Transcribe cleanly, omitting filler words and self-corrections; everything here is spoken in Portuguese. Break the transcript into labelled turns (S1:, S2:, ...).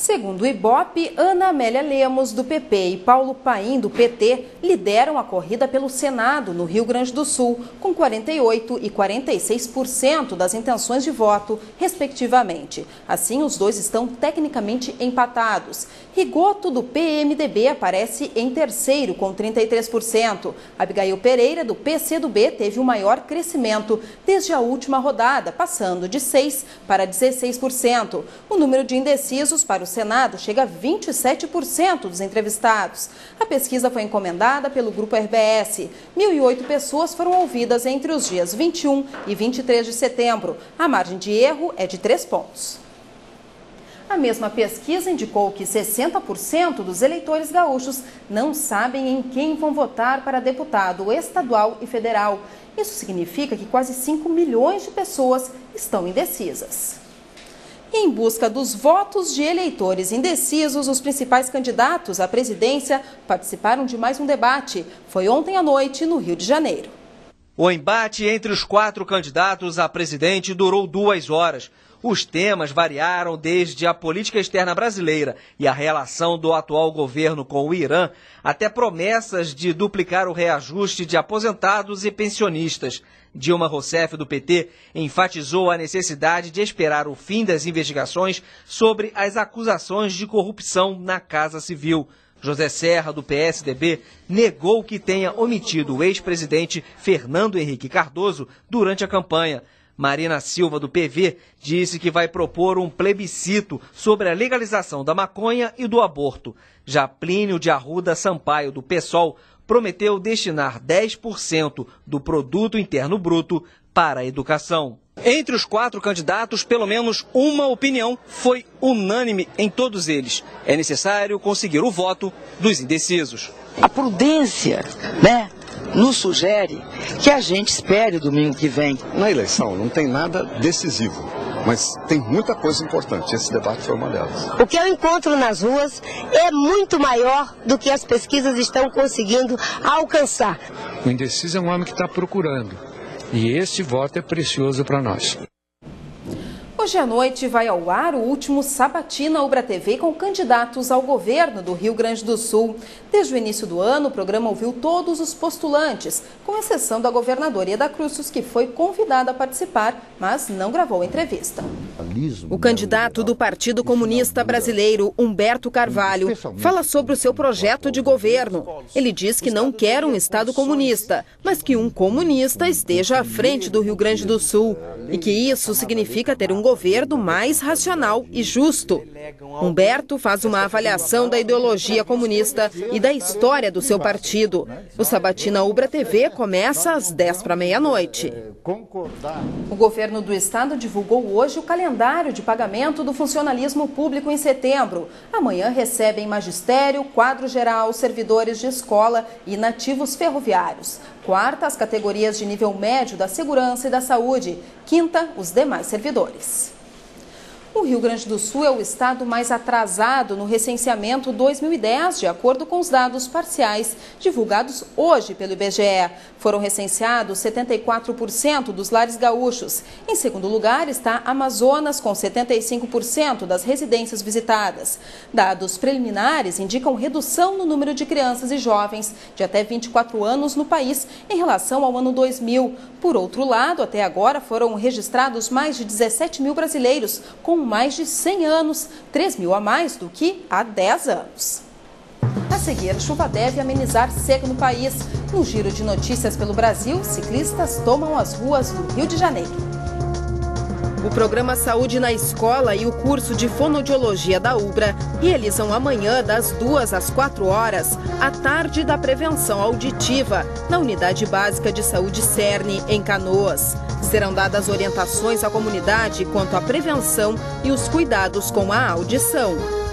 S1: Segundo o Ibope, Ana Amélia Lemos, do PP, e Paulo Paim, do PT, lideram a corrida pelo Senado, no Rio Grande do Sul, com 48% e 46% das intenções de voto, respectivamente. Assim, os dois estão tecnicamente empatados. Rigoto, do PMDB, aparece em terceiro, com 33%. Abigail Pereira, do PCdoB, teve o maior crescimento desde a última rodada, passando de 6% para 16%. O número de indecisos para o Senado chega a 27% dos entrevistados. A pesquisa foi encomendada pelo Grupo RBS. 1.008 pessoas foram ouvidas entre os dias 21 e 23 de setembro. A margem de erro é de 3 pontos. A mesma pesquisa indicou que 60% dos eleitores gaúchos não sabem em quem vão votar para deputado estadual e federal. Isso significa que quase 5 milhões de pessoas estão indecisas. Em busca dos votos de eleitores indecisos, os principais candidatos à presidência participaram de mais um debate. Foi ontem à noite, no Rio de Janeiro.
S2: O embate entre os 4 candidatos a presidente durou 2 horas. Os temas variaram desde a política externa brasileira e a relação do atual governo com o Irã, até promessas de duplicar o reajuste de aposentados e pensionistas. Dilma Rousseff, do PT, enfatizou a necessidade de esperar o fim das investigações sobre as acusações de corrupção na Casa Civil. José Serra, do PSDB, negou que tenha omitido o ex-presidente Fernando Henrique Cardoso durante a campanha. Marina Silva, do PV, disse que vai propor um plebiscito sobre a legalização da maconha e do aborto. Já Plínio de Arruda Sampaio, do PSOL, prometeu destinar 10% do produto interno bruto para a educação. Entre os 4 candidatos, pelo menos uma opinião foi unânime em todos eles. É necessário conseguir o voto dos indecisos.
S3: A prudência, nos sugere que a gente espere o domingo que vem.
S4: Na eleição não tem nada decisivo, mas tem muita coisa importante. Esse debate foi uma delas.
S5: O que eu encontro nas ruas é muito maior do que as pesquisas estão conseguindo alcançar.
S6: O indeciso é um homem que está procurando, e esse voto é precioso para nós.
S1: Hoje à noite vai ao ar o último Sabatina Ubra TV com candidatos ao governo do Rio Grande do Sul. Desde o início do ano, o programa ouviu todos os postulantes, com exceção da governadora Ieda Crucis, que foi convidada a participar, mas não gravou entrevista. O candidato do Partido Comunista Brasileiro, Humberto Carvalho, fala sobre o seu projeto de governo. Ele diz que não quer um Estado comunista, mas que um comunista esteja à frente do Rio Grande do Sul e que isso significa ter um governo mais racional e justo. Humberto faz uma avaliação da ideologia comunista e da história do seu partido. O Sabatina Ubra TV começa às 10 para meia-noite. O governo do estado divulgou hoje o calendário de pagamento do funcionalismo público em setembro. Amanhã recebem magistério, quadro geral, servidores de escola e nativos ferroviários. Quarta, as categorias de nível médio da segurança e da saúde. Quinta, os demais servidores. O Rio Grande do Sul é o estado mais atrasado no recenseamento 2010, de acordo com os dados parciais divulgados hoje pelo IBGE. Foram recenseados 74% dos lares gaúchos. Em segundo lugar está Amazonas, com 75% das residências visitadas. Dados preliminares indicam redução no número de crianças e jovens de até 24 anos no país em relação ao ano 2000. Por outro lado, até agora foram registrados mais de 17 mil brasileiros com mais de 100 anos, 3 mil a mais do que há 10 anos. A seguir, chuva deve amenizar seca no país. No giro de notícias pelo Brasil, ciclistas tomam as ruas do Rio de Janeiro. O programa Saúde na Escola e o curso de Fonoaudiologia da Ubra realizam amanhã, das 2 às 4 horas, a tarde da prevenção auditiva, na Unidade Básica de Saúde Cerne, em Canoas. Serão dadas orientações à comunidade quanto à prevenção e os cuidados com a audição.